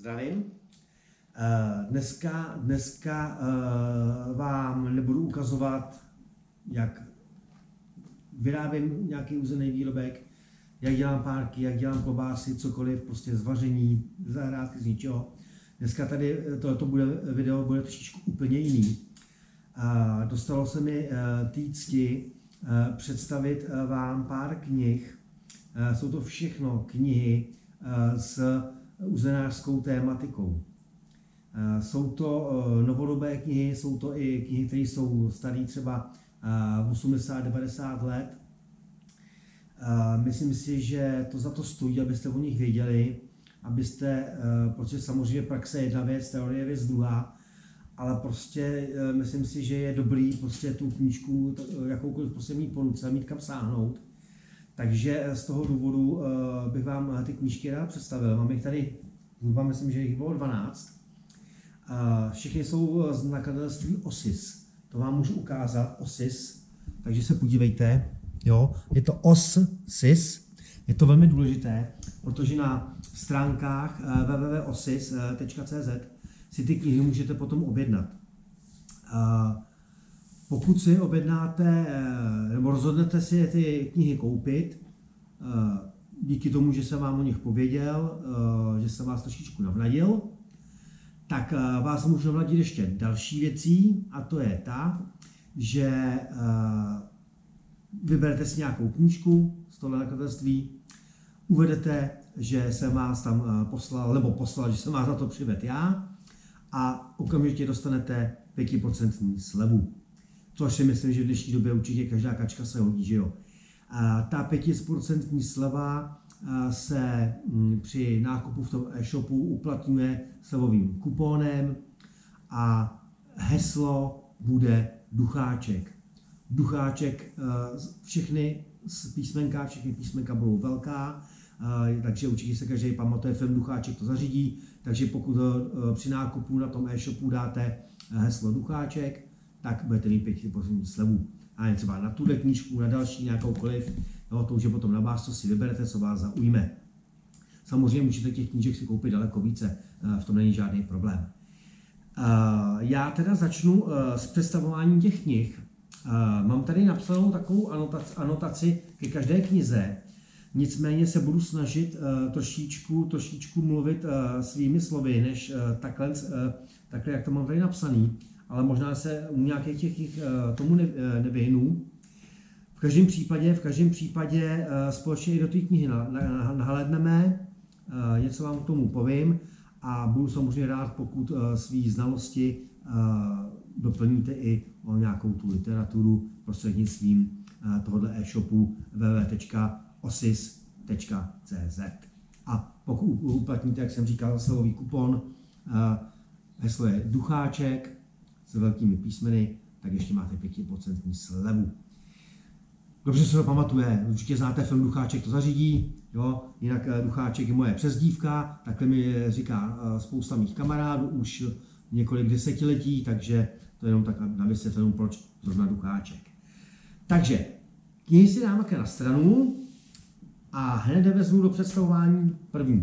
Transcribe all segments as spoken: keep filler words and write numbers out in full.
zdravím. Dneska, dneska vám nebudu ukazovat, jak vyrábím nějaký uzený výrobek, jak dělám párky, jak dělám klobásy, cokoliv, prostě zvaření, zahrádky z ničeho. Dneska tady tohoto bude, video bude trošičku úplně jiný. Dostalo se mi té cti představit vám pár knih. Jsou to všechno knihy s uzenářskou tématikou. Jsou to novodobé knihy, jsou to i knihy, které jsou staré třeba osmdesát devadesát let. Myslím si, že to za to stojí, abyste o nich věděli, abyste, protože samozřejmě praxe je jedna věc, teorie je věc druhá, ale prostě myslím si, že je dobrý prostě tu knížku jakoukoliv prostě mít po ruce, mít kam sáhnout. Takže z toho důvodu bych vám ty knížky rád představil. Mám jich tady, zhruba myslím, že jich bylo dvanáct. Všechny jsou z nakladatelství Osis. To vám můžu ukázat, Osis. Takže se podívejte. Jo, je to Osis. Je to velmi důležité, protože na stránkách w w w tečka osis tečka c z si ty knihy můžete potom objednat. Pokud si objednáte, nebo rozhodnete si ty knihy koupit, díky tomu, že jsem vám o nich pověděl, že jsem vás trošičku navnadil, tak vás můžu navnadit ještě další věcí, a to je ta, že vyberete si nějakou knížku z tohle nakladatelství, uvedete, že jsem vás tam poslal, nebo poslal, že jsem vás na to přivedl já, a okamžitě dostanete pět procent slevu. Což si myslím, že v dnešní době určitě každá kačka se hodí, že jo. A ta pět procent sleva se při nákupu v tom e-shopu uplatňuje slevovým kupónem a heslo bude Ducháček. Ducháček, všechny písmenka, všechny písmenka budou velká, takže určitě se každý pamatuje, film Ducháček to zařídí, takže pokud při nákupu na tom e-shopu dáte heslo Ducháček, tak budete mít pět procent slevu. A třeba na tuhle knížku, na další nějakoukoliv, no, to už je potom na vás, co si vyberete, co vás zaujme. Samozřejmě můžete těch knížek si koupit daleko více, v tom není žádný problém. Já teda začnu s představováním těch knih. Mám tady napsanou takovou anotaci, anotaci ke každé knize, nicméně se budu snažit trošičku, trošičku mluvit svými slovy, než takhle, takhle, jak to mám tady napsaný. Ale možná se u nějakých těch knih tomu nevyhnu. V každém případě, v každém případě společně i do té knihy nahlédneme, něco vám k tomu povím a budu samozřejmě rád, pokud svý znalosti doplníte i o nějakou tu literaturu prostřednictvím tohoto e-shopu w w w tečka osis tečka c z. A pokud uplatníte, jak jsem říkal, slevový kupon, heslo je Ducháček s velkými písmeny, tak ještě máte pět procent slevu. Dobře se to pamatuje, určitě znáte film Ducháček to zařídí, jo? Jinak Ducháček je moje přezdívka, takhle mi říká spousta mých kamarádů už několik desetiletí, takže to je jenom tak na vysvětlenou, proč zrovna Ducháček. Takže knihy si dáme na stranu a hned vezmu do představování první.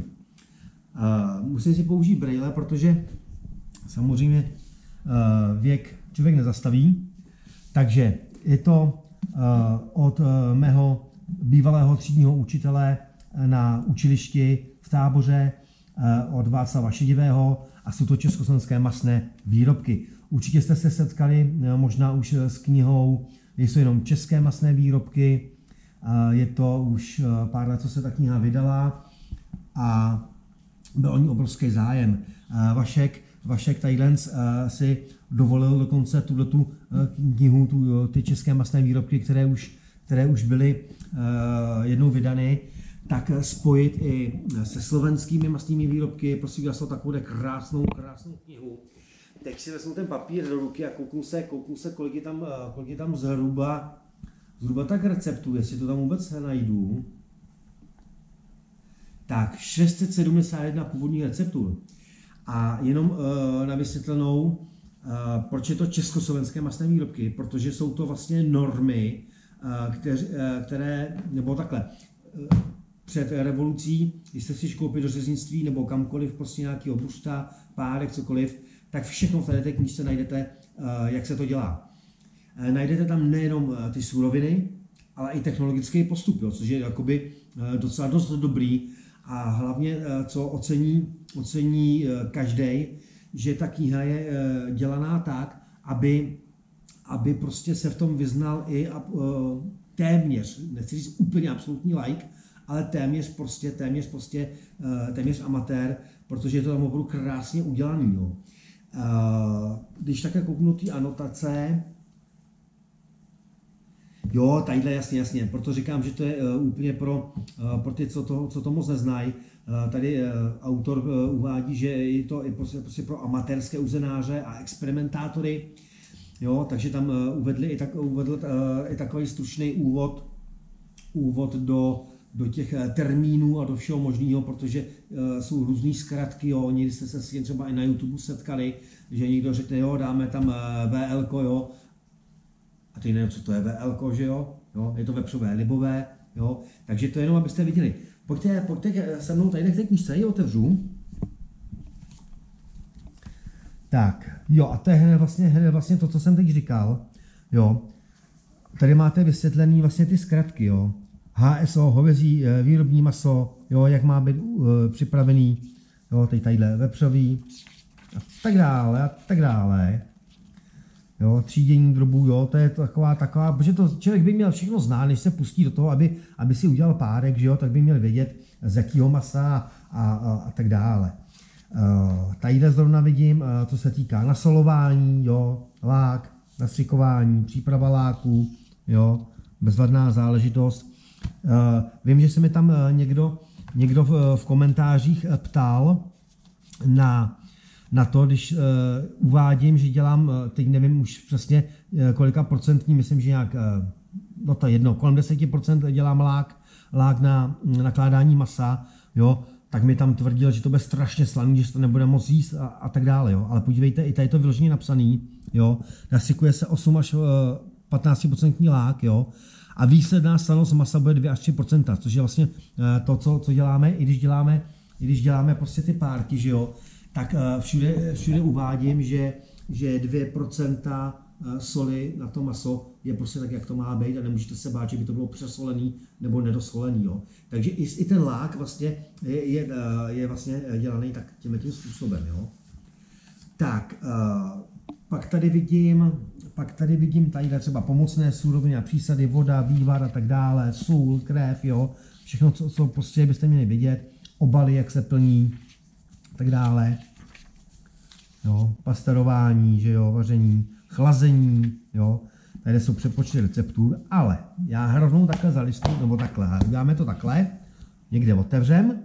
Uh, musím si použít brejle, protože samozřejmě uh, věk člověk nezastaví, takže je to uh, od uh, mého bývalého třídního učitele na učilišti v Táboře uh, od Václava Šedivého a jsou to československé masné výrobky. Určitě jste se setkali možná už s knihou, jsou jenom české masné výrobky, je to už pár let, co se ta kniha vydala a byl o ní obrovský zájem. Vašek, Vašek Tajdlenc si dovolil dokonce tuto knihu, tu, ty české masné výrobky, které už, které už byly jednou vydány, tak spojit i se slovenskými masnými výrobky. Prosím, já jsem takovou krásnou, krásnou knihu. Teď si vezmu ten papír do ruky a kouknu se, kouknu se kolik je tam, kolik je tam zhruba, zhruba tak receptů, jestli to tam vůbec najdu. Tak, šest set sedmdesát jedna původních receptur. A jenom uh, na vysvětlenou, uh, proč je to československé masné výrobky, protože jsou to vlastně normy, uh, které, uh, které, nebo takhle, uh, před revolucí, když jste si koupili do řeznictví nebo kamkoliv, prostě nějakého bušta, párek, cokoliv, tak všechno v té knížce najdete, jak se to dělá. Najdete tam nejenom ty suroviny, ale i technologický postup, jo, což je jakoby docela dost dobrý a hlavně, co ocení, ocení každý, že ta kniha je dělaná tak, aby, aby prostě se v tom vyznal i téměř, nechci říct úplně absolutní like, ale téměř prostě, téměř prostě, téměř amatér, protože je to tam opravdu krásně udělaný. Jo. Když také kouknu ty anotace, jo, tadyhle jasně, jasně, proto říkám, že to je uh, úplně pro, uh, pro ty, co to, co to moc neznají. Uh, tady uh, autor uh, uvádí, že je to i prostě, prostě pro amatérské uzenáře a experimentátory, jo, takže tam uh, uvedli i, tak, uvedl, uh, i takový stručný úvod, úvod do, do těch uh, termínů a do všeho možného, protože uh, jsou různý zkratky, jo, někdy jste se s tím třeba i na YouTube setkali, že někdo řekne, jo, dáme tam uh, V L ko, jo, a teď nevím, co to je V L ko, že jo? Jo, je to vepřové libové, jo, takže to jenom, abyste viděli. Pojďte, pojďte se mnou tady k té knížce, ji otevřu. Tak, jo, a to je hned vlastně, hned vlastně to, co jsem teď říkal, jo. Tady máte vysvětlený vlastně ty zkratky, jo. H S O, hovězí výrobní maso, jo, jak má být uh, připravený, jo, teď tadyhle vepřový, a tak dále, a tak dále. Jo, třídění drobů, jo, to je taková, taková, protože to člověk by měl všechno znát, než se pustí do toho, aby, aby si udělal párek, že jo, tak by měl vědět, z jakého masa a, a, a tak dále. Uh, tadyhle zrovna vidím, uh, co se týká nasolování, jo, lák, nastřikování, příprava láku, jo, bezvadná záležitost. Uh, vím, že se mi tam uh, někdo, někdo v, v komentářích ptal na na to, když uh, uvádím, že dělám, uh, teď nevím už přesně uh, kolika procentní, myslím, že nějak, uh, no to jedno, kolem deset procent dělám lák, lák na nakládání masa, jo, tak mi tam tvrdil, že to bude strašně slaný, že to nebude moc jíst a, a tak dále, jo, ale podívejte, i tady to vyloženě napsaný, jo, nastřikuje se osm až patnáct procent lák, jo, a výsledná slanost masa bude dva až tři procenta, což je vlastně uh, to, co, co děláme, i když děláme, i když děláme prostě ty párky, že jo, tak všude, všude uvádím, že, že dvě procenta soli na to maso je prostě tak, jak to má být a nemůžete se bát, že by to bylo přesolený nebo nedosolený. Jo. Takže i, i ten lák vlastně je, je, je vlastně dělaný tak tím, tím způsobem. Jo. Tak, pak tady vidím, pak tady vidím tady třeba pomocné suroviny a přísady, voda, vývar a tak dále, sůl, krev, jo. Všechno, co, co prostě byste měli vidět, obaly, jak se plní, tak dále, jo, pasterování, že jo, vaření, chlazení, jo, tady jsou přepočty receptur, ale já rovnou takhle zalistnu, nebo takhle, uděláme to takhle, někde otevřem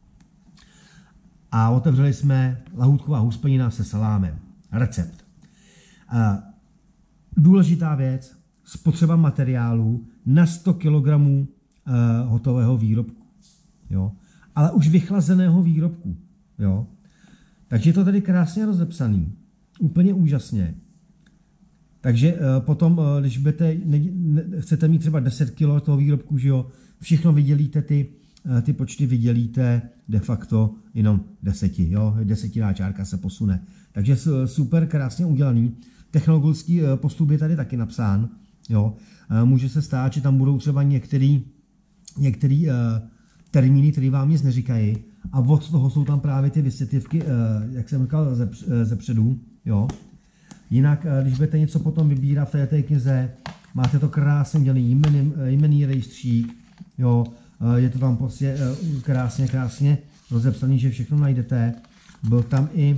a otevřeli jsme lahůdková huspenina se salámem, recept. A důležitá věc, spotřeba materiálu na sto kilogramů uh, hotového výrobku, jo, ale už vychlazeného výrobku. Jo. Takže je to tady krásně rozepsaný. Úplně úžasně. Takže uh, potom, uh, když budete, ne, ne, chcete mít třeba deset kilo toho výrobku, že jo, všechno vydělíte, ty, uh, ty počty vydělíte de facto jenom deseti. Jo, desetiná čárka se posune. Takže super krásně udělaný. Technologický uh, postup je tady taky napsán. Jo. Uh, může se stát, že tam budou třeba některý, některý uh, termíny, které vám nic neříkají, a od toho jsou tam právě ty vysvětlivky, jak jsem říkal, ze, ze předu, jo. Jinak, když budete něco potom vybírat v této knize, máte to krásně udělaný jmený, jmený rejstřík, jo. Je to tam prostě krásně, krásně rozepsaný, že všechno najdete. Byl tam i,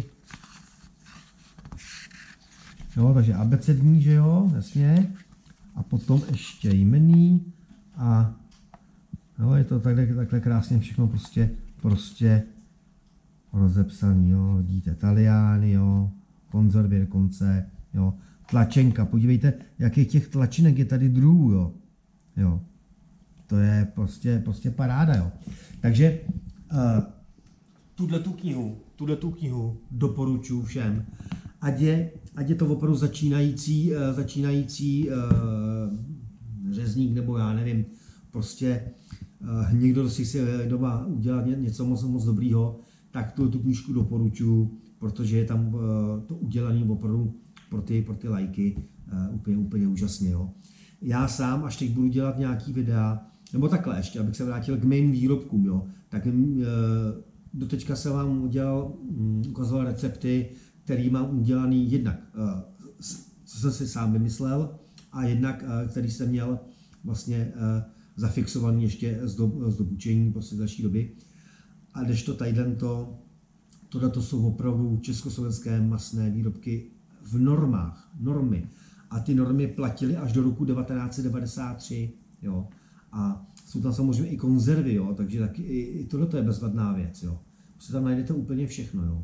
jo, takže abecední, že jo, jasně. A potom ještě jmený a jo, je to takhle, takhle krásně všechno prostě, prostě rozepsaný, jo, vidíte, Taliány, jo, konzervy dokonce, jo, tlačenka, podívejte, jakých těch tlačinek je tady druhů, jo, jo, to je prostě, prostě paráda, jo. Takže uh, tuhle tu knihu, tuhle tu knihu doporučuji všem, ať je, ať je to opravdu začínající, uh, začínající uh, řezník, nebo já nevím, prostě někdo si chce doma udělat něco moc, moc dobrýho, tak tu, tu knížku doporučuji, protože je tam to udělané opravdu pro ty, pro ty lajky úplně, úplně úžasně. Jo. Já sám, až teď budu dělat nějaký videa, nebo takhle ještě, abych se vrátil k mým výrobkům, jo, tak doteďka jsem vám udělal, ukazoval recepty, který mám udělaný jednak, co jsem si sám vymyslel, a jednak, který jsem měl vlastně zafixovaný ještě z, do, z dobučení prostě další doby. A když to tadyhle to, tohle to jsou opravdu československé masné výrobky v normách, normy. A ty normy platily až do roku devatenáct set devadesát tři, jo. A jsou tam samozřejmě i konzervy, jo, takže taky i, i tohle je bezvadná věc, jo. Prostě tam najdete úplně všechno, jo.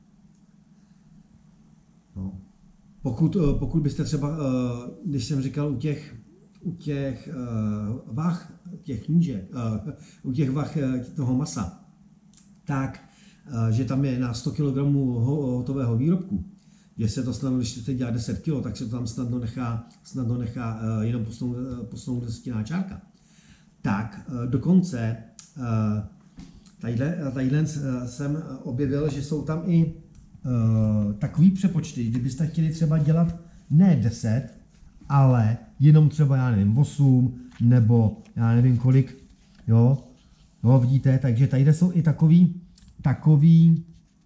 No. Pokud, pokud byste třeba, když jsem říkal u těch, u těch vah, těch knížek, u těch vah toho masa, tak, že tam je na sto kilogramů hotového výrobku, že se to snadno, když chcete dělat deset kilo, tak se to tam snadno nechá, snadno nechá jenom posnout, posnout desetiná čárka. Tak dokonce tadyhle, tadyhle jsem objevil, že jsou tam i uh, takový přepočty, kdybyste chtěli třeba dělat ne deset, ale jenom třeba, já nevím, osm, nebo já nevím kolik, jo, jo vidíte, takže tady jsou i takový, takový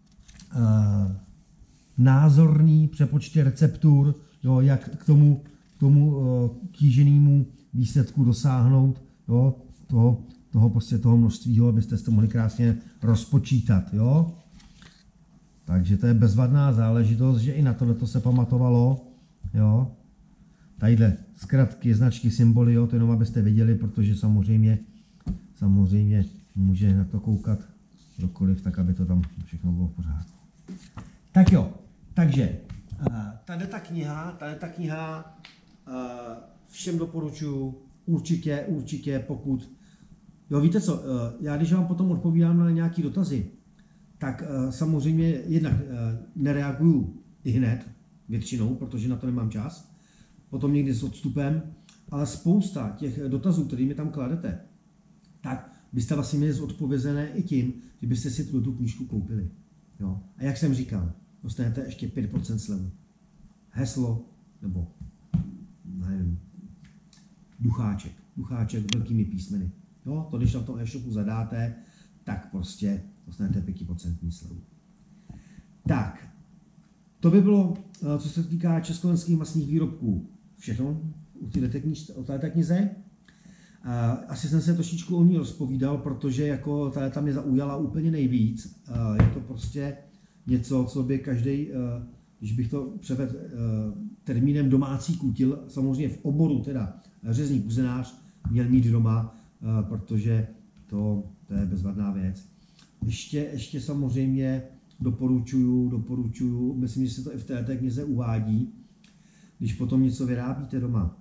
uh, názorný přepočty receptur, jo, jak k tomu, k tomu uh, kýženému výsledku dosáhnout, jo, toho, toho, prostě toho množství, abyste to mohli krásně rozpočítat, jo. Takže to je bezvadná záležitost, že i na tohleto se pamatovalo, jo. Tadyhle zkratky, značky, symboly, jo, to jenom abyste viděli, protože samozřejmě, samozřejmě může na to koukat kdokoliv, tak aby to tam všechno bylo v pořádku. Tak jo, takže tady ta kniha, tady ta kniha všem doporučuji, určitě, určitě, pokud, jo, víte co, já když vám potom odpovídám na nějaké dotazy, tak samozřejmě jednak nereaguju i hned, většinou, protože na to nemám čas, potom někdy s odstupem, ale spousta těch dotazů, které mi tam kladete, tak byste vlastně měli zodpovězené i tím, že byste si tu, tu knížku koupili. Jo. A jak jsem říkal, dostanete ještě pět procent slevu. Heslo, nebo nevím, ducháček. Ducháček velkými písmeny. Jo, to když na tom e-shopu zadáte, tak prostě dostanete pět procent slevu. Tak, to by bylo, co se týká československých masných výrobků, všechno o této knize. Asi jsem se trošičku o ní rozpovídal, protože jako ta mě zaujala úplně nejvíc. Je to prostě něco, co by každý, když bych to převedl termínem domácí kutil, samozřejmě v oboru teda řezník kuzenář, měl mít doma, protože to, to je bezvadná věc. Ještě, ještě samozřejmě doporučuju, doporučuju, myslím, že se to i v této knize uvádí, když potom něco vyrábíte doma,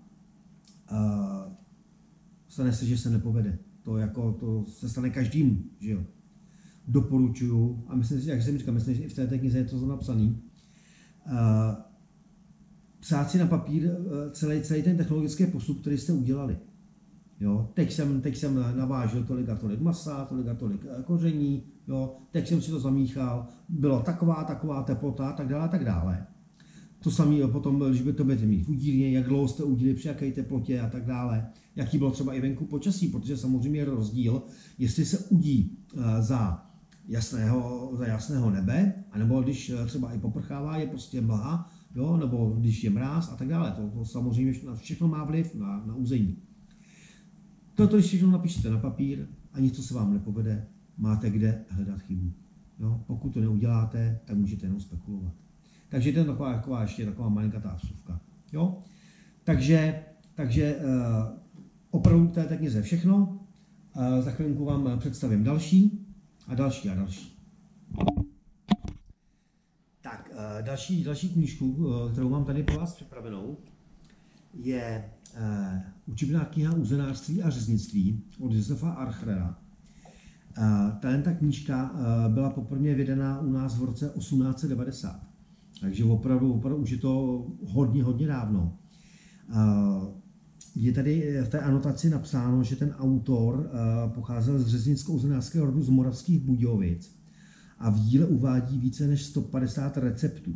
stane se, že se nepovede. To, jako, to se stane každému, že jo. Doporučuju, a myslím si, jak jsem říkal, myslím, že i v této knize je to napsané, uh, psát si na papír celý, celý ten technologický postup, který jste udělali. Jo. Teď, jsem, teď jsem navážil tolik a tolik masa, tolik a tolik koření, jo. Teď jsem si to zamíchal, byla taková, taková teplota, tak dále, tak dále. To samé potom, když by to budete mít v udílně, jak dlouho jste udíli, při jaké teplotě a tak dále. Jaký bylo třeba i venku počasí, protože samozřejmě je rozdíl, jestli se udí za jasného, za jasného nebe, anebo když třeba i poprchává, je prostě mlha, jo, nebo když je mráz a tak dále. To, to samozřejmě všechno má vliv na, na území. Toto, když všechno napíšete na papír a nic, co se vám nepovede, máte kde hledat chybu. Jo? Pokud to neuděláte, tak můžete jenom spekulovat. Takže to je taková, taková ještě taková malinkatá vsuvka. Jo? Takže, takže uh, opravdu v této knize všechno. Uh, za chvilinku vám představím další a další a další. Tak, uh, další, další knížku, uh, kterou mám tady pro vás připravenou, je uh, učebná kniha Uzenářství a řeznictví od Josefa Archrera. Uh, Tato knížka uh, byla poprvé vydaná u nás v roce osmnáct set devadesát. Takže opravdu, opravdu už je to hodně, hodně dávno. je tady v té anotaci napsáno, že ten autor pocházel z řeznicko-uzenářského rodu z Moravských Budějovic a v díle uvádí více než sto padesát receptů.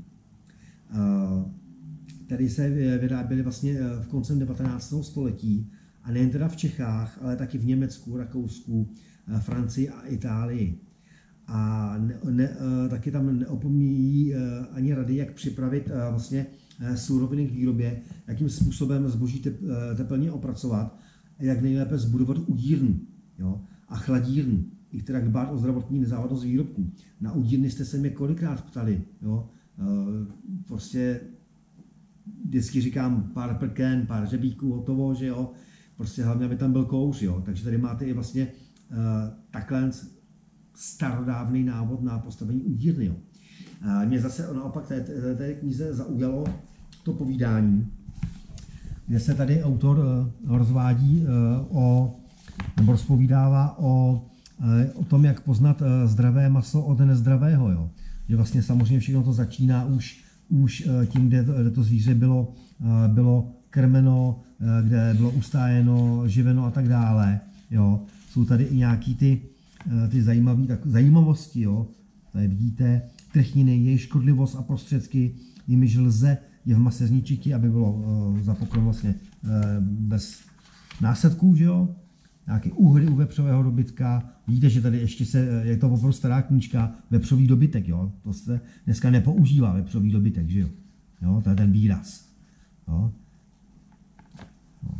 Tady se vyráběly vlastně v koncem devatenáctého století a nejen teda v Čechách, ale taky v Německu, Rakousku, Francii a Itálii. A ne, ne, taky tam neopomíjí ani rady, jak připravit vlastně suroviny k výrobě, jakým způsobem zboží tep, tepelně opracovat a jak nejlépe zbudovat udírnu, jo, a chladírnu, i která dbát o zdravotní nezávadnost výrobků. Na udírny jste se mě kolikrát ptali, jo, prostě vždycky říkám pár prken, pár řebíků, hotovo, že jo, prostě hlavně, aby tam byl kouř, jo, takže tady máte i vlastně uh, takhle starodávný návod na postavení udírny, jo. Uh, mě zase naopak té, té, té knize zaujalo to povídání, kde se tady autor uh, rozvádí uh, o, nebo rozpovídává o, uh, o tom, jak poznat uh, zdravé maso od nezdravého, jo. Že vlastně samozřejmě všechno to začíná už už tím, kde to, kde to zvíře bylo, bylo krmeno, kde bylo ustájeno, živeno a tak dále. Jo. Jsou tady i nějaké ty, ty zajímavé, tak, zajímavosti. Jo. Tady vidíte trchniny, jejich škodlivost a prostředky, jimiž lze je v mase zničiti, aby bylo za pokrm vlastně bez následků. Že jo. Nějaké úhry u vepřového dobytka. Vidíte, že tady ještě se, je to opravdu stará knížka, vepřový dobytek, jo. To se dneska nepoužívá, vepřový dobytek, že jo. Jo, to je ten výraz. Jo. Jo.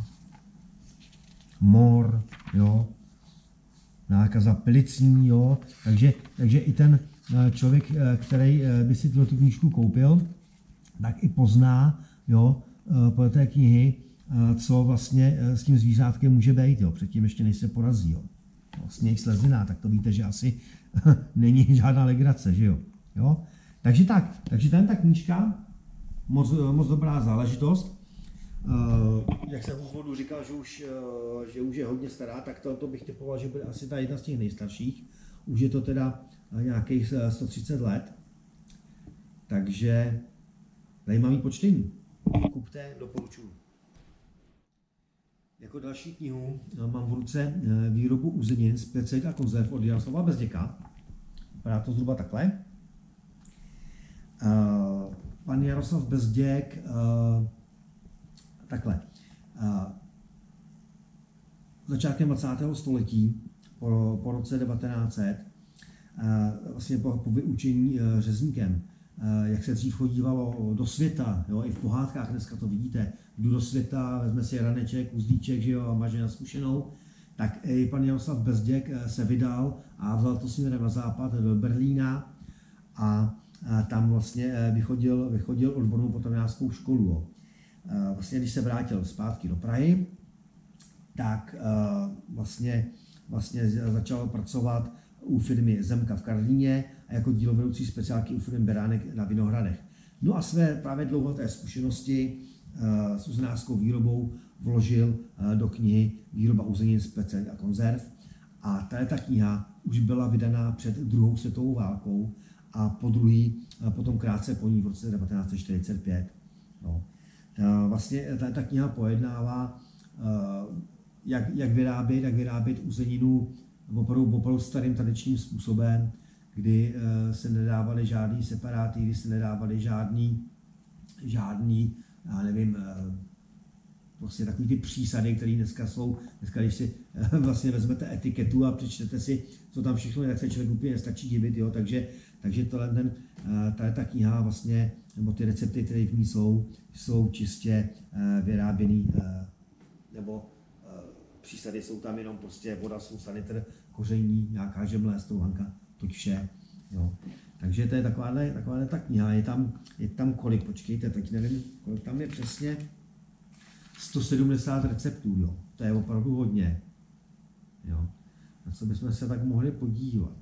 Mor, jo. Nákaza plicní, jo. Takže, takže i ten člověk, který by si tuto knížku koupil, tak i pozná, jo, podle té knihy, co vlastně s tím zvířátkem může být, jo, předtím ještě než se porazí, jo. Vlastně i slezina, tak to víte, že asi není žádná legrace, že jo. jo? Takže tak, takže tady ta knížka, moc, moc dobrá záležitost. Uh, jak jsem v úvodu říkal, že už, uh, že už je hodně stará, tak to, to bych typoval, že bude asi ta jedna z těch nejstarších. Už je to teda nějakých sto třicet let. Takže zajímavý počtení. Kupte, doporučuji. Jako další knihu mám v ruce Výrobu uzenin, specialita konzerv od Jaroslava Bezděka. Vypadá to zhruba takhle. Pan Jaroslav Bezděk, takhle. Začátkem dvacátého století, po, po roce devatenáct set, vlastně po, po vyučení řezníkem, jak se dřív chodívalo do světa, jo, i v pohádkách dneska to vidíte, jdu do světa, vezme si raneček, uzdíček, že jo, a maže na zkušenou, tak i pan Jaroslav Bezděk se vydal a vzal to směrem na západ do Berlína a, a tam vlastně vychodil, vychodil odbornou potravinářskou školu. Jo. Vlastně když se vrátil zpátky do Prahy, tak vlastně, vlastně začal pracovat u firmy Zemka v Karlíně a jako dílovedoucí speciálky u firmy Beránek na Vinohradech. No a své právě dlouholeté zkušenosti uh, s uzenářskou výrobou vložil uh, do knihy Výroba uzenin, specialit a konzerv. A tato kniha už byla vydaná před druhou světovou válkou a po druhý, uh, potom krátce po ní v roce devatenáct set čtyřicet pět. No. Uh, vlastně tato kniha pojednává, uh, jak, jak vyrábět, jak vyrábět uzeninu opravdu, opravdu starým tradičním způsobem, kdy uh, se nedávaly žádný separáty, kdy se nedávaly žádný, žádný, já nevím, uh, prostě takový ty přísady, které dneska jsou. Dneska, když si uh, vlastně vezmete etiketu a přečtete si, co tam všechno je, tak se člověk úplně nestačí divit, jo. Takže, takže tohle ten, uh, tady ta kniha vlastně, nebo ty recepty, které v ní jsou, jsou čistě uh, vyráběný, uh, nebo přísady jsou tam jenom prostě voda, sůl, sanitr, koření, nějaká žemle, stouhanka, toť vše. Jo. Takže to je takováhle, takováhle ta kniha. Je tam, je tam kolik, počkejte, teď nevím, kolik tam je přesně. sto sedmdesát receptů, jo. To je opravdu hodně. Jo. Na co bychom se tak mohli podívat.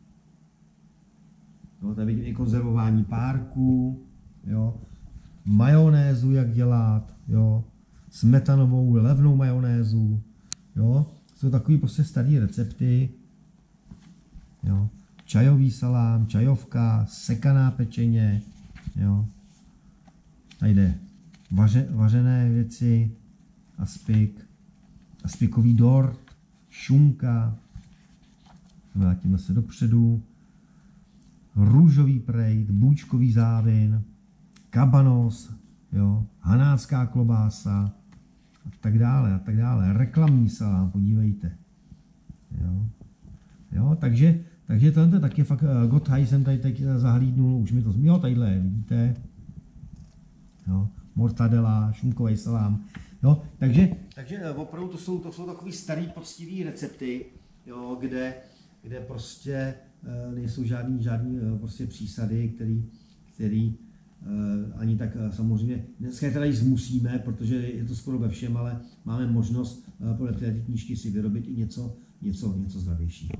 Jo, tady vidím i konzervování párků, jo. Majonézu, jak dělat, jo. Smetanovou, levnou majonézu. Jo, jsou takový prostě starý recepty. Jo. Čajový salám, čajovka, sekaná pečeně. Jo. Tady jde vaře, vařené věci aspik, aspikový dort, šunka, vrátíme se dopředu, růžový prejt, bůčkový závin, kabanos, jo, hanácká klobása a tak dále, a tak dále. Reklamní salám, podívejte. Jo, jo takže, takže tohle taky fakt, Gotthai jsem tady teď zahlídnul, už mi to zmínil, tadyhle, vidíte. Jo, mortadela, šunkový salám. Jo, takže, takže opravdu to jsou, to jsou takový starý poctivý recepty, jo, kde, kde prostě nejsou žádný, žádný prostě přísady, který, který ani tak samozřejmě, dneska je teda jíst musíme, protože je to skoro ve všem, ale máme možnost podle té knížky si vyrobit i něco, něco, něco zdravějšího.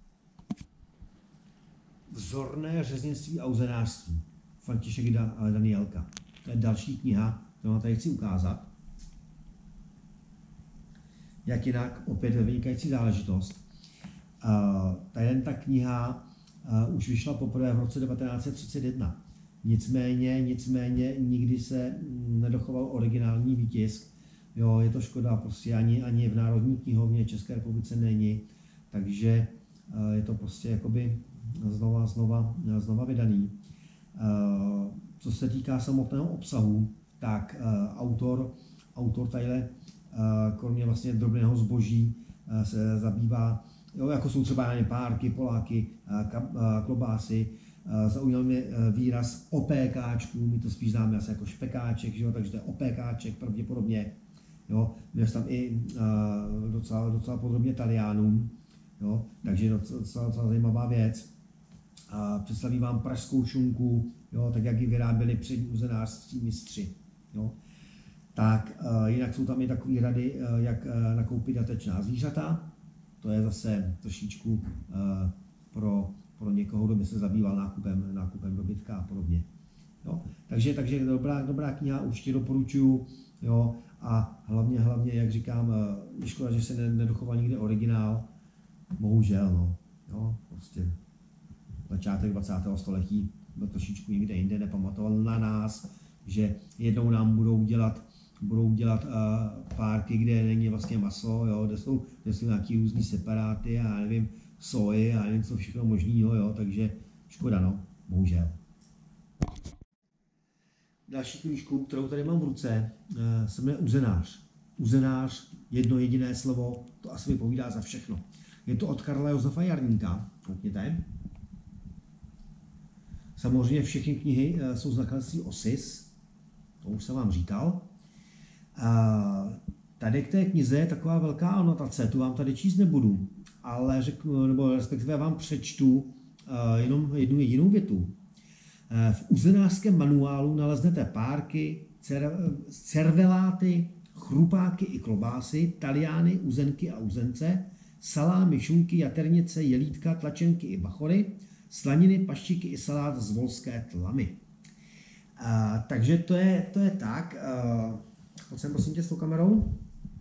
Vzorné řeznictví a uzenářství. František Danielka. To je další kniha, kterou tady chci ukázat. Jak jinak, opět vynikající záležitost. Uh, tady ta kniha uh, už vyšla poprvé v roce devatenáct set třicet jedna. Nicméně, nicméně nikdy se nedochoval originální výtisk. Jo, je to škoda, prostě ani, ani v Národní knihovně České republice není. Takže uh, je to prostě jakoby znova, znova, znova vydaný. Uh, co se týká samotného obsahu, tak uh, autor, autor tadyhle, uh, kromě vlastně drobného zboží, uh, se zabývá, jo, jako jsou třeba párky, poláky, uh, klobásy. Uh, zaujal mě uh, výraz opékáčků, my to spíš známe asi jako špekáček, že jo, takže to je opékáček pravděpodobně. Jo. Měl jsem tam i uh, docela, docela podrobně Taliánům, jo, takže docela, docela, docela zajímavá věc. A představí vám pražskou šunku, jo, tak jak ji vyráběli přední uzenářští mistři. Jo. Tak uh, jinak jsou tam i takové rady, uh, jak uh, nakoupit jatečná zvířata. To je zase trošičku uh, pro, pro někoho, kdo by se zabýval nákupem, nákupem dobytka a podobně. Jo. Takže, takže dobrá, dobrá kniha, určitě doporučuju. Jo. A hlavně, hlavně, jak říkám, uh, je škoda, že se nedochoval nikde originál. Bohužel, no. Jo, prostě začátek dvacátého století byl trošičku někde jinde, nepamatoval na nás, že jednou nám budou dělat, budou dělat uh, párky, kde není vlastně maso, jo, kde jsou, kde jsou nějaký různý separáty a nevím, soji a nevím co všechno možného, jo, takže škoda, no, bohužel. Další knížku, kterou tady mám v ruce, uh, se jmenuje Uzenář. Uzenář, jedno jediné slovo, to asi vypovídá za všechno. Je to od Karla Josefa Jarníka, koukněte. Samozřejmě všechny knihy jsou z nakladatelství Osis, to už jsem vám říkal. A tady k té knize je taková velká anotace, tu vám tady číst nebudu, ale řeknu, nebo respektive vám přečtu jenom jednu jedinou větu. V uzenářském manuálu naleznete párky, cerveláty, chrupáky i klobásy, taliány, uzenky a uzence, salámy, šunky, jaternice, jelítka, tlačenky i bachory, slaniny, paštiky i salát z volské tlamy. Uh, takže to je, to je tak. Uh, pojď sem prosím tě s tou kamerou.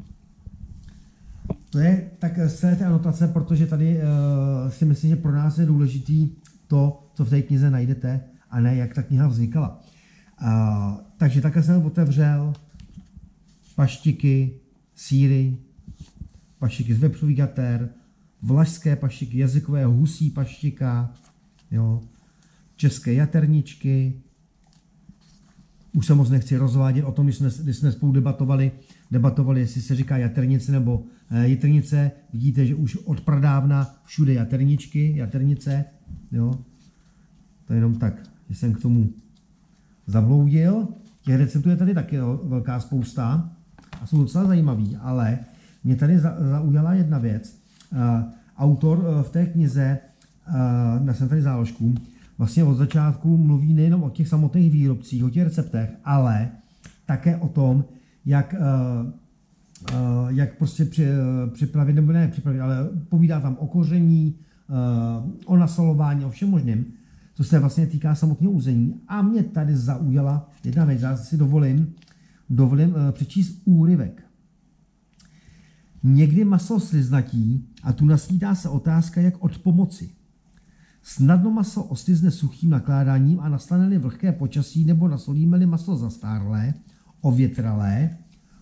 To je tak z celé té anotace, protože tady uh, si myslím, že pro nás je důležitý to, co v té knize najdete, a ne jak ta kniha vznikala. Uh, takže takhle jsem otevřel paštiky, sýry, paštiky z vepřových jater, vlašské paštiky, jazykové husí paštika, jo, české jaterničky. Už se moc nechci rozvádět o tom, když jsme, když jsme spolu debatovali, debatovali, jestli se říká jaternice nebo eh, jitrnice. Vidíte, že už od pradávna všude jaterničky, jaternice, jo. To je jenom tak, že jsem k tomu zabloudil. Těch receptů je tady taky jo, velká spousta a jsou docela zajímavý, ale mě tady zaujala jedna věc. Uh, autor uh, v té knize, uh, na jsem tady záložku, vlastně od začátku mluví nejenom o těch samotných výrobcích, o těch receptech, ale také o tom, jak, uh, uh, jak prostě při, uh, připravit, nebo ne připravit, ale povídá tam o koření, uh, o nasolování, o všem možném, co se vlastně týká samotného území. A mě tady zaujala jedna věc, já si dovolím, dovolím uh, přečíst úryvek. Někdy maso sliznatí a tu naskýtá se otázka, jak od pomoci. Snadno maso ostizne suchým nakládáním a nastane-li vlhké počasí nebo nasolíme-li maso zastárlé, ovětralé,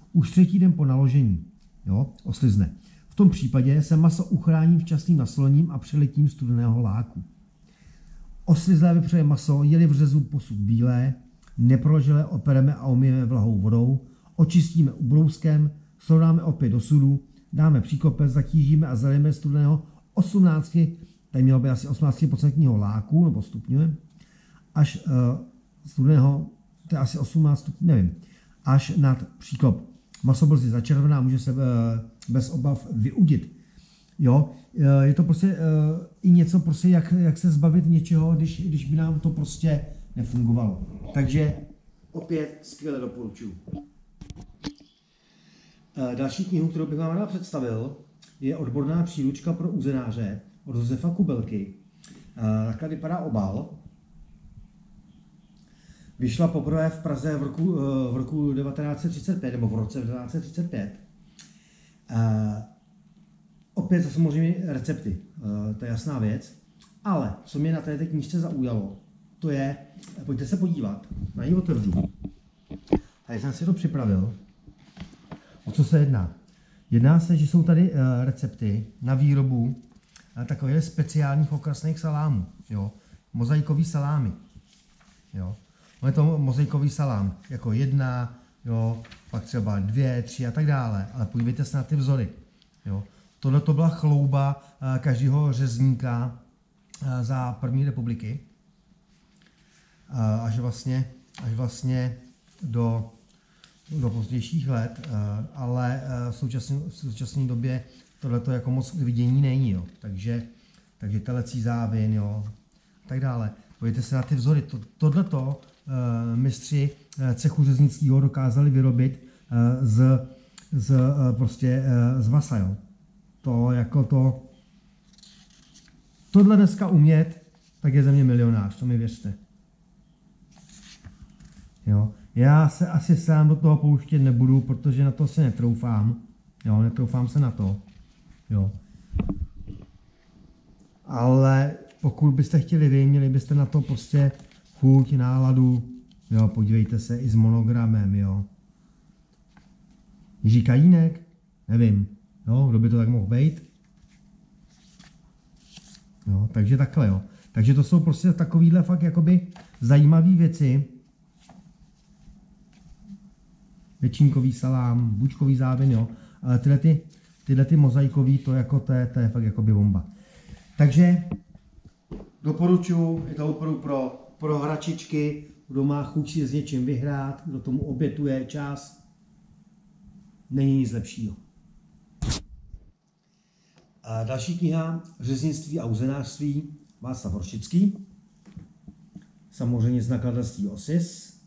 Už třetí den po naložení, jo, oslizne. V tom případě se maso uchrání včasným nasolením a přelitím studeného láku. Oslizlé vypřeje maso, je-li v řezu posud bílé, neproložilé opereme a umyjeme vlahou vodou, očistíme ubrouskem, srovnáme opět do sudu, dáme příkopec, zatížíme a zalijeme studeného osmnáct, tady mělo být asi osmnáct procent láku, nebo stupňuje, až uh, studeného, to je asi osmnáct stupňů, nevím, až nad příkop. Maso brzy začervená, může se uh, bez obav vyudit. Jo, uh, je to prostě uh, i něco, prostě jak, jak se zbavit něčeho, když, když by nám to prostě nefungovalo. Takže opět skvěle doporučuji. Uh, další knihu, kterou bych vám rád představil, je Odborná příručka pro uzenáře od Josefa Kubelky. Uh, takhle vypadá obal. Vyšla poprvé v Praze v roku, v roku devatenáct set třicet pět, nebo v roce devatenáct set třicet pět. Uh, opět samozřejmě recepty, uh, to je jasná věc. Ale co mě na této knížce zaujalo, to je, pojďte se podívat, na ní otevřu. Tady jsem si to připravil. O co se jedná? Jedná se, že jsou tady uh, recepty na výrobu uh, takových speciálních okrasných salámů. Jo? Mozaikový salámy. Jo? Je to mozaikový salám, jako jedna, jo, pak třeba dvě, tři a tak dále, ale podívejte se na ty vzory. Jo. Tohle to byla chlouba uh, každého řezníka uh, za první republiky, uh, až vlastně, až vlastně do, do pozdějších let, uh, ale uh, v současné, v současné době tohleto jako moc vidění není, jo. Takže, takže telecí závin, jo, tak dále. Podívejte se na ty vzory, to, tohleto Uh, mistři uh, cechu řeznického dokázali vyrobit uh, z, z, uh, prostě, uh, z masa. Jo. To jako to, tohle dneska umět, tak je ze mě milionář, to mi věřte. Jo. Já se asi sám do toho pouštět nebudu, protože na to se netroufám. Jo, netroufám se na to. Jo. Ale pokud byste chtěli vy, měli byste na to prostě chuť, náladu, jo, podívejte se i s monogramem, jo. Jiří Kajínek? Nevím, jo, kdo by to tak mohl být? Jo, takže takhle, jo. Takže to jsou prostě takovýhle fakt jakoby zajímavé věci. Večínkový salám, bučkový závin, jo. Ale tyhle ty, tyhle ty mozaikový, to jako to je, to je fakt jakoby bomba. Takže doporučuji, je to opravdu pro pro hračičky, kdo má chuť si s něčím vyhrát, kdo tomu obětuje čas, není nic lepšího. A další kniha, Řeznictví a uzenářství, Václav Rošický, samozřejmě z nakladatelství Osis.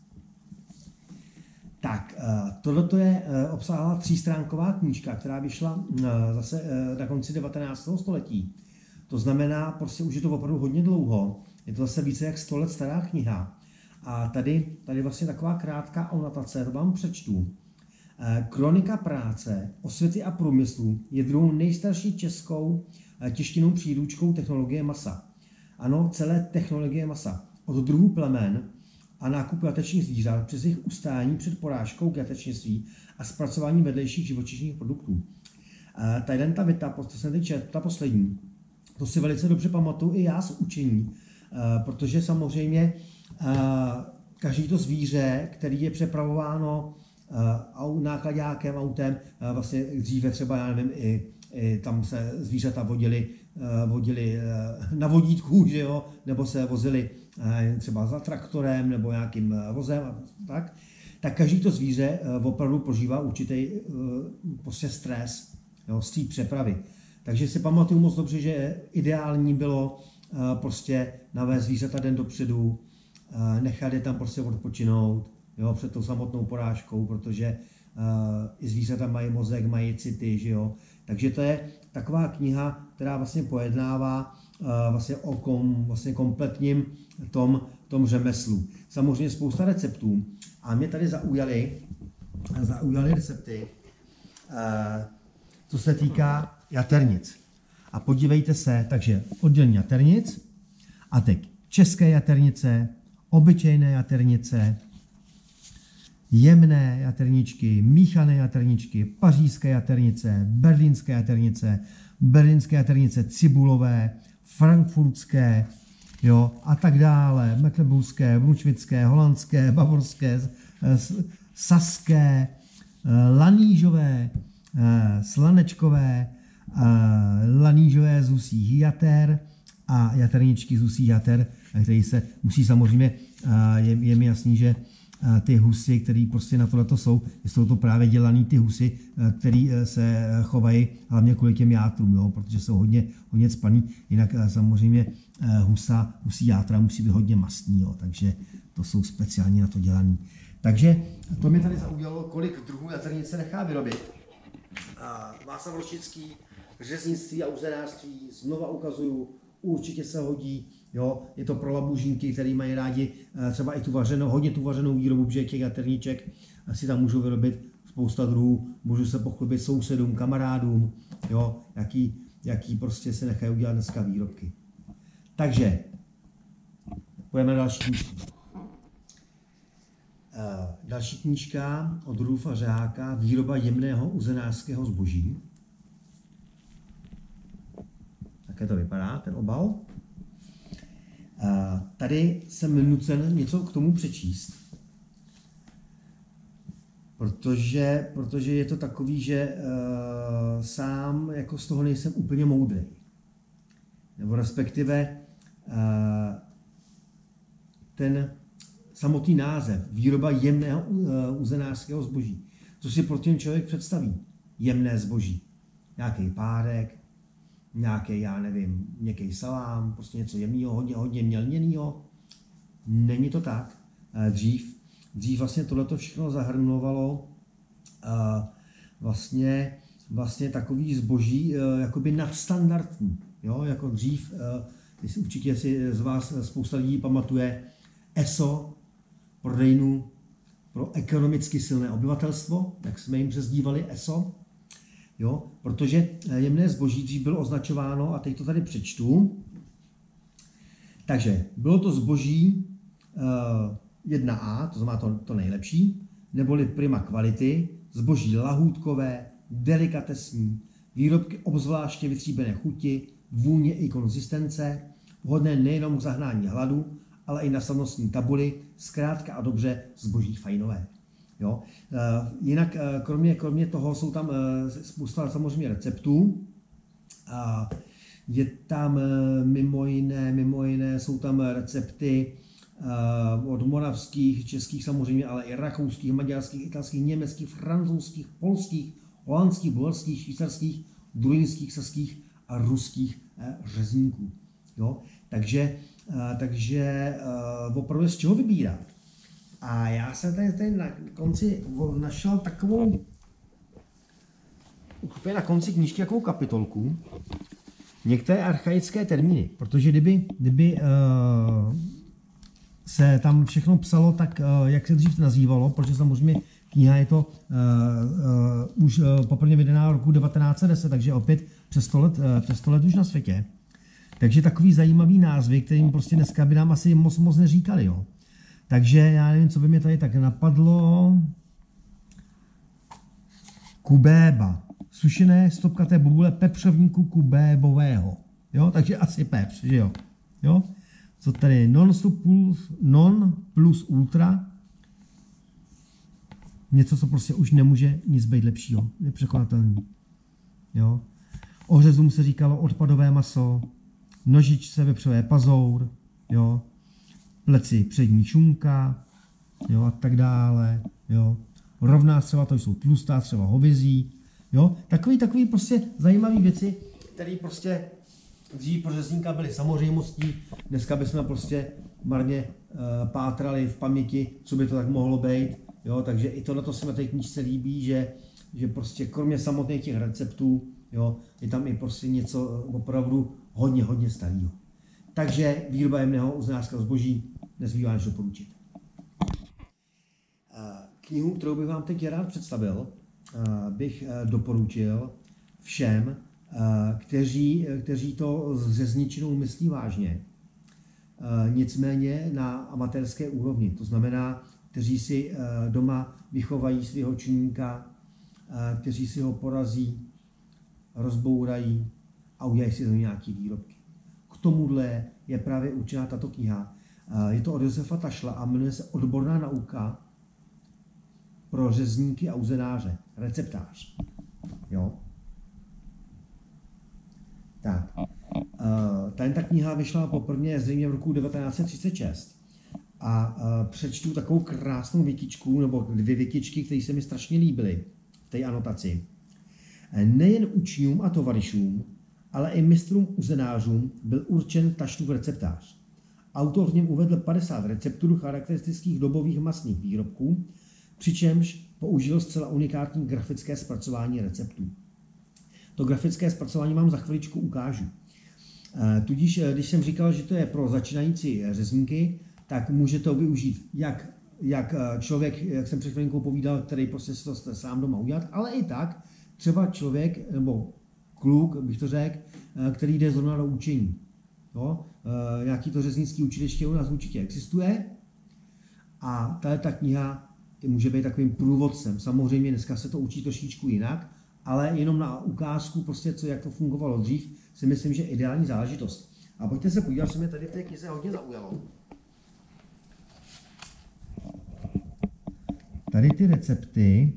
Tak, tohle je obsáhlá třístránková knížka, která vyšla zase na konci devatenáctého století. To znamená, prostě už je to opravdu hodně dlouho. Je to zase více jak sto let stará kniha. A tady, tady vlastně taková krátká anotace, to vám přečtu. Kronika práce, osvěty a průmyslu je druhou nejstarší českou tištěnou příručkou technologie masa. Ano, celé technologie masa. Od druhů plemen a nákupu jatečních zvířat přes jejich ustání před porážkou k jatečnictví a zpracování vedlejších živočišných produktů. Tady ta věta, to jsem teď četl, ta poslední, to si velice dobře pamatuju i já z učení, protože samozřejmě každý to zvíře, který je přepravováno nákladákem, autem, vlastně dříve třeba, já nevím, i, i tam se zvířata vodily, vodily na vodítku, že jo, nebo se vozily třeba za traktorem nebo nějakým vozem a tak, tak každý to zvíře opravdu prožívá určitý prostě stres, jo, z té přepravy. Takže si pamatuju moc dobře, že ideální bylo prostě navést zvířata den dopředu, nechat je tam prostě odpočinout, jo, před tou samotnou porážkou, protože uh, i zvířata mají mozek, mají city, že jo. Takže to je taková kniha, která vlastně pojednává uh, vlastně o kom, vlastně kompletním tom, tom řemeslu. Samozřejmě spousta receptů. A mě tady zaujaly, zaujaly recepty, uh, co se týká jaternic. A podívejte se, takže oddělení jaternic, a teď české jaternice, obyčejné jaternice, jemné jaterničky, míchané jaterničky, pařížské jaternice, berlínské jaternice, berlínské jaternice cibulové, frankfurtské, jo, a tak dále, mecklenburské, brunswické, holandské, bavorské, saské, lanížové, slanečkové, lanížové z husích jater a jaterničky z husích jater, který se musí samozřejmě, je, je mi jasný, že ty husy, které prostě na tohleto jsou, jsou to právě dělaný ty husy, které se chovají hlavně kvůli těm játrům, jo, protože jsou hodně, hodně cpaný, jinak samozřejmě husa, husí játra musí být hodně mastný, jo, takže to jsou speciálně na to dělaný. Takže to mě tady zaujalo, kolik druhů jaternice nechá vyrobit. Václav Rošický, řeznictví a uzenářství, znova ukazuju, určitě se hodí, jo, je to pro labužníky, který mají rádi třeba i tu vařenou, hodně tu vařenou výrobu, protože těch jaterníček si tam můžou vyrobit spousta druhů, můžu se pochlubit sousedům, kamarádům, jo, jaký, jaký prostě se nechají udělat dneska výrobky. Takže, půjdeme na další knížku. Další knížka od Rudolfa Řeháka, Výroba jemného uzenářského zboží. Také to vypadá, ten obal. Tady jsem nucen něco k tomu přečíst, protože, protože je to takový, že uh, sám jako z toho nejsem úplně moudrý. Nebo respektive uh, ten samotný název, výroba jemného uh, uzenářského zboží. Co si pro ten člověk představí? Jemné zboží. Nějaký párek, nějaký, já nevím, měkký salám, prostě něco jemného, hodně, hodně mělněného. Není to tak. Dřív, dřív vlastně tohleto všechno zahrnovalo uh, vlastně, vlastně takový zboží uh, jakoby nadstandardní. Jo? Jako dřív, uh, určitě si z vás spousta lidí pamatuje, E S O, prodejnu pro ekonomicky silné obyvatelstvo, jak jsme jim přezdívali E S O. Jo, protože jemné zboží dřív bylo označováno, a teď to tady přečtu. Takže bylo to zboží uh, jedna A, to znamená to, to nejlepší, neboli prima kvality, zboží lahůdkové, delikatesní, výrobky obzvláště vytříbené chuti, vůně i konzistence, vhodné nejenom k zahnání hladu, ale i na slavnostní tabuli, zkrátka a dobře zboží fajnové. Jo. Jinak kromě, kromě toho jsou tam spousta samozřejmě receptů. Je tam mimo jiné, mimo jiné jsou tam recepty od moravských, českých samozřejmě, ale i rakouských, maďarských, italských, německých, francouzských, polských, holandských, bulharských, švýcarských, durínských, saských a ruských řezníků. Jo. Takže, takže opravdu z čeho vybírat. A já jsem tady, tady na konci našel takovou, úplně na konci knížky takovou kapitolku, některé archaické termíny, protože kdyby, kdyby uh, se tam všechno psalo tak, uh, jak se dřív nazývalo, protože samozřejmě kniha je to uh, uh, už uh, poprvé vydaná roku devatenáct set deset, takže opět přes sto let, uh, přes sto let už na světě. Takže takový zajímavý názvy, kterým prostě dneska by nám asi moc moc neříkali, jo. Takže já nevím, co by mě tady tak napadlo. Kubéba. Sušené stopkaté bobule pepřovníku kubébového. Jo, takže asi pepř, že jo. Jo. Co tady? Non plus, non plus ultra. Něco, co prostě už nemůže nic být lepšího. Nepřekonatelný. Jo. Ořezům se říkalo odpadové maso. Nožičce vepřové pazour. Jo. Pleci přední šunka, jo, a tak dále, jo. Rovná střeva, to jsou tlustá střeva hovězí, jo. Takový, takový prostě zajímavé věci, které prostě dřív pro řezníka byly samozřejmostí, dneska bychom prostě marně uh, pátrali v paměti, co by to tak mohlo být, jo. Takže i tohleto se na té knížce líbí, že, že prostě kromě samotných těch receptů, jo, je tam i prostě něco opravdu hodně, hodně starého. Takže výroba jemného uzenářského zboží nezbývá než doporučit. Knihu, kterou bych vám teď rád představil, bych doporučil všem, kteří, kteří to s řezničinou myslí vážně. Nicméně na amatérské úrovni. To znamená, kteří si doma vychovají svého čuníka, kteří si ho porazí, rozbourají a udělají si z něj nějaké výrobky. K tomuhle je právě určená tato kniha. Je to od Josefa Tašla a jmenuje se Odborná nauka pro řezníky a uzenáře. Receptář. Jo? Tak. Tady ta kniha vyšla poprvé zřejmě v roku devatenáct set třicet šest. A přečtu takovou krásnou větičku, nebo dvě větičky, které se mi strašně líbily v té anotaci. Nejen učňům a tovaryšům, ale i mistrům uzenářům byl určen Tašlův receptář. Autor v něm uvedl padesát receptur charakteristických dobových masných výrobků, přičemž použil zcela unikátní grafické zpracování receptů. To grafické zpracování vám za chviličku ukážu. Tudíž, když jsem říkal, že to je pro začínající řezníky, tak může to využít jak, jak člověk, jak jsem před chvilinkou povídal, který prostě si to sám doma udělat, ale i tak třeba člověk, nebo kluk, bych to řekl, který jde zrovna do učení. Jo? Nějaký to řeznický učiliště u nás určitě existuje a tahle ta kniha může být takovým průvodcem. Samozřejmě dneska se to učí trošičku jinak, ale jenom na ukázku, prostě co, jak to fungovalo dřív, si myslím, že je ideální záležitost. A pojďte se podívat, co mě tady v té knize hodně zaujalo. Tady ty recepty,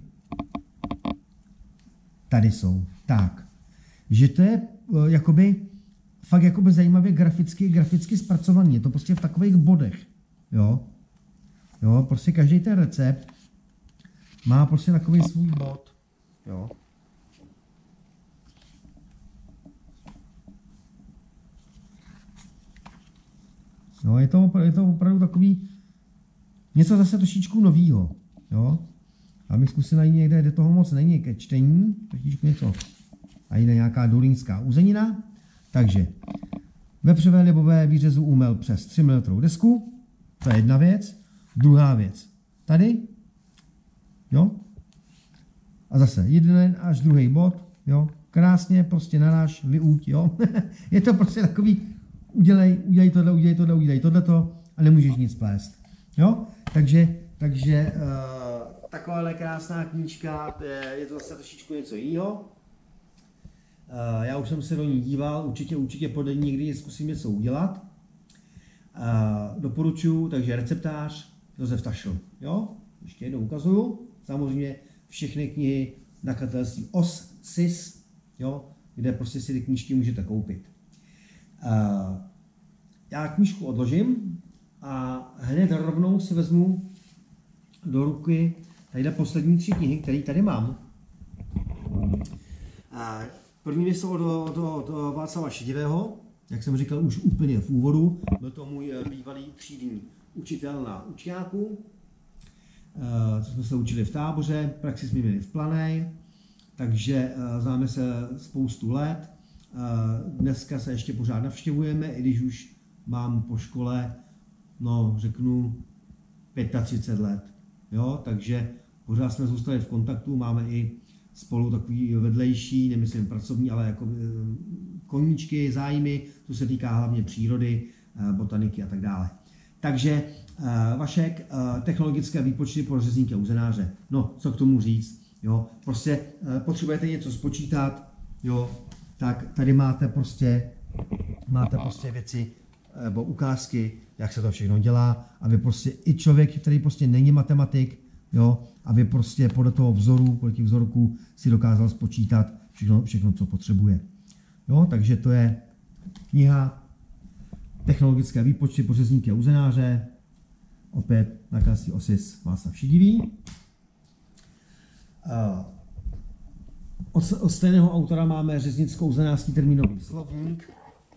tady jsou. Tak, že to je uh, jakoby, fakt jakoby zajímavě graficky, graficky zpracovaný. Je to prostě v takových bodech. Jo, jo, prostě každý ten recept má prostě takový svůj bod. Jo. No, je to, je to opravdu takový něco zase trošičku novýho. Jo. A my zkusím najít někde, kde toho moc není ke čtení, trošičku něco. A jde nějaká durínská uzenina. Takže vepřové libové výřezu umel přes tři milimetrovou desku. To je jedna věc. Druhá věc. Tady. Jo. A zase jeden až druhý bod. Jo. Krásně prostě naráž, vyuť. Jo. Je to prostě takový, udělej, udělej tohle, udělej tohle, udělej tohleto a nemůžeš nic plést. Jo. Takže, takže uh, takováhle krásná knížka, je to zase trošičku něco jiného. Uh, já už jsem se do ní díval, určitě, určitě podle ní někdy zkusím něco udělat. Uh, doporučuji, takže receptář Josef Tašl. Jo? Ještě jednou ukazuju. Samozřejmě všechny knihy nakladatelství O S, S I S, jo? Kde prostě si ty knížky můžete koupit. Uh, já knížku odložím a hned rovnou si vezmu do ruky tadyhle poslední tři knihy, které tady mám. Uh, První jsou do, do, do Václava Šedivého, jak jsem říkal už úplně v úvodu, byl to můj bývalý třídní učitel na učňáku, co jsme se učili v táboře, praxi jsme měli v Planej, takže známe se spoustu let. Dneska se ještě pořád navštěvujeme, i když už mám po škole, no řeknu, třicet pět let. Jo? Takže pořád jsme zůstali v kontaktu, máme i spolu takový vedlejší, nemyslím pracovní, ale jako koníčky, zájmy, to se týká hlavně přírody, botaniky a tak dále. Takže Vašek, technologické výpočty pro řezníky a uzenáře. No, co k tomu říct, jo, prostě potřebujete něco spočítat, jo, tak tady máte prostě, máte prostě věci, nebo ukázky, jak se to všechno dělá, aby prostě i člověk, který prostě není matematik, jo, aby prostě podle toho vzoru, podle těch vzorků si dokázal spočítat všechno, všechno, co potřebuje. Jo, takže to je kniha Technologické výpočty pro řezníky a uzenáře, opět nakladatelství O S I S Václav Šedivý. Od, od stejného autora máme řeznicko-uzenářský termínový slovník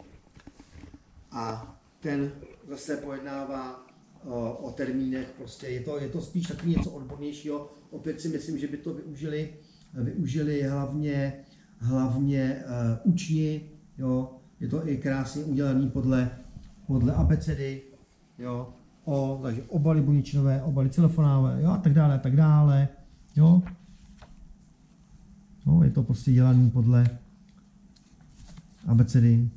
a ten zase pojednává o, o termínech, prostě je to, je to spíš takový něco odbornějšího. Opět si myslím, že by to využili, využili hlavně, hlavně uh, učni, jo. Je to i krásně udělaný podle, podle abecedy, jo. O, takže obaly buničnové, obaly celofonové, jo, a tak dále, a tak dále, jo. No, je to prostě dělaný podle abecedy,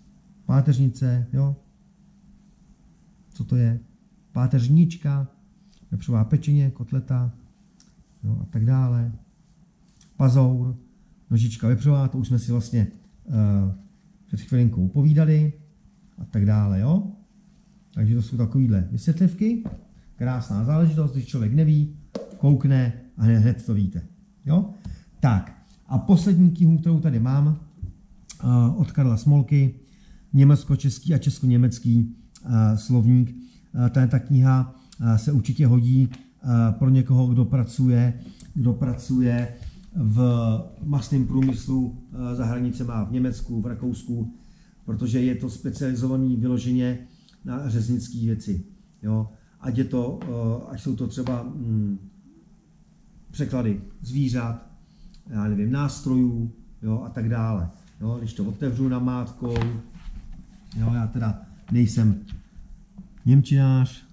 páteřnice, jo. Co to je? Páteřnička, vepřová pečeně, kotleta, jo, a tak dále. Pazour, nožička vepřová, to už jsme si vlastně uh, před chvilinkou povídali a tak dále, jo. Takže to jsou takovýhle vysvětlivky. Krásná záležitost, když člověk neví, koukne a hned, hned to víte, jo. Tak a poslední knihu, kterou tady mám, uh, od Karla Smolky, německo-český a česko-německý uh, slovník. Uh, ta kniha uh, se určitě hodí uh, pro někoho, kdo pracuje, kdo pracuje v masném průmyslu uh, za hranicema v Německu, v Rakousku, protože je to specializovaný vyloženě na řeznické věci. Jo? Ať, je to, uh, ať jsou to třeba mm, překlady zvířat, já nevím, nástrojů, jo, a tak dále. Jo? Když to otevřu namátkou, jo, já teda nejsem němčinář,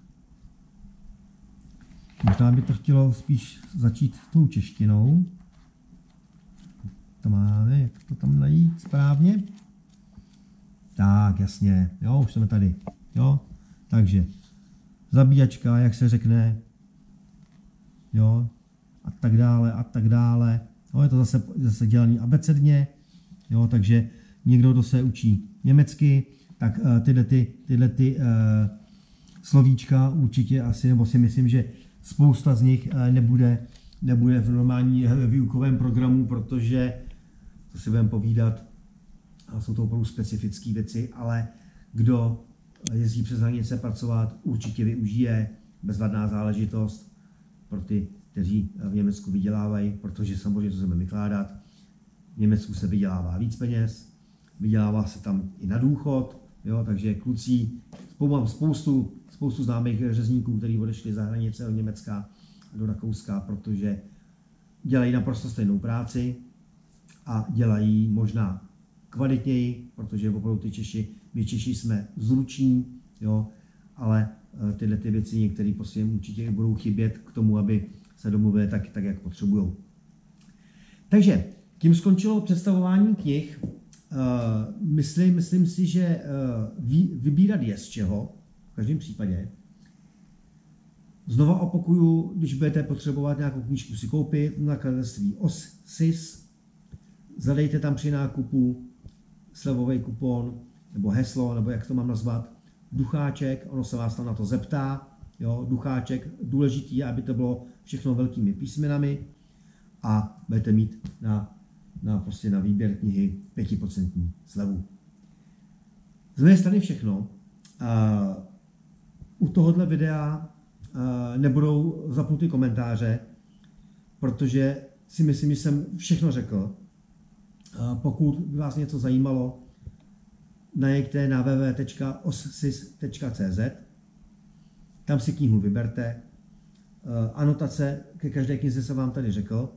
možná by to chtělo spíš začít tou češtinou. To máme, jak to tam najít správně? Tak, jasně, jo, už jsme tady, jo, takže zabíjačka, jak se řekne, jo, a tak dále, a tak dále, jo, je to zase, zase dělaný abecedně, jo, takže někdo, kdo se učí německy, tak uh, tyhle, ty, tyhle ty, uh, slovíčka určitě asi, nebo si myslím, že spousta z nich uh, nebude, nebude v normální výukovém programu, protože, to si budeme povídat, a jsou to opravdu specifické věci, ale kdo jezdí přes hranice pracovat, určitě využije, bezvadná záležitost pro ty, kteří v Německu vydělávají, protože samozřejmě to se bude vykládat. V Německu se vydělává víc peněz, vydělává se tam i na důchod, jo, takže kluci, mám spoustu, spoustu známých řezníků, kteří odešli za hranice do Německa a do Rakouska, protože dělají naprosto stejnou práci a dělají možná kvalitněji, protože opravdu ty Češi, my Češi jsme zruční, jo, ale tyhle ty věci některé prostě určitě budou chybět k tomu, aby se domluvili tak, tak jak potřebují. Takže tím skončilo představování knih. Uh, myslím, myslím si, že uh, vy, vybírat je z čeho, v každém případě. Znova opakuju, když budete potřebovat nějakou knížku si koupit, nakladatelství O S I S, zadejte tam při nákupu slevový kupon, nebo heslo, nebo jak to mám nazvat, ducháček, ono se vás tam na to zeptá, jo, ducháček, důležitý je, aby to bylo všechno velkými písmenami a budete mít na, na, prostě na výběr knihy pět procent slevu. Z mé strany všechno. Uh, u tohohle videa uh, nebudou zapnuty komentáře, protože si myslím, že jsem všechno řekl. Pokud by vás něco zajímalo, najděte na w w w tečka o s i s tečka c z, tam si knihu vyberte. Anotace ke každé knize jsem vám tady řekl.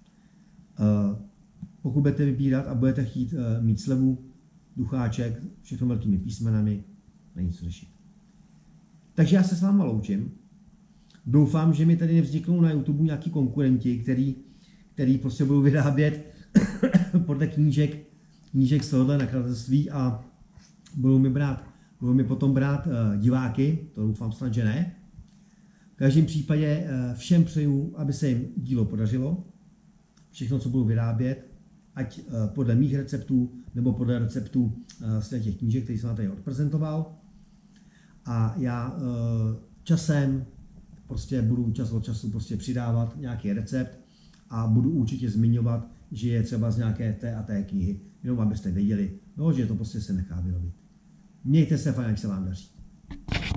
Pokud budete vybírat a budete chtít mít slevu, ducháček, všechno velkými písmenami, není co řešit. Takže já se s váma loučím. Doufám, že mi tady nevzniknou na YouTube nějaký konkurenti, který, který prostě budou vyrábět podle knížek, knížek z tohohle nakladatelství a budou mi, brát, budou mi potom brát uh, diváky, to doufám snad, že ne. V každém případě uh, všem přeju, aby se jim dílo podařilo. Všechno, co budu vyrábět, ať uh, podle mých receptů, nebo podle receptů uh, z těch knížek, který jsem vám tady odprezentoval. A já uh, časem prostě budu čas od času prostě přidávat nějaký recept a budu určitě zmiňovat, že je třeba z nějaké té a té knihy, jenom abyste věděli, no, že to prostě se nechá vyrobit. Mějte se fajn, ať se vám daří.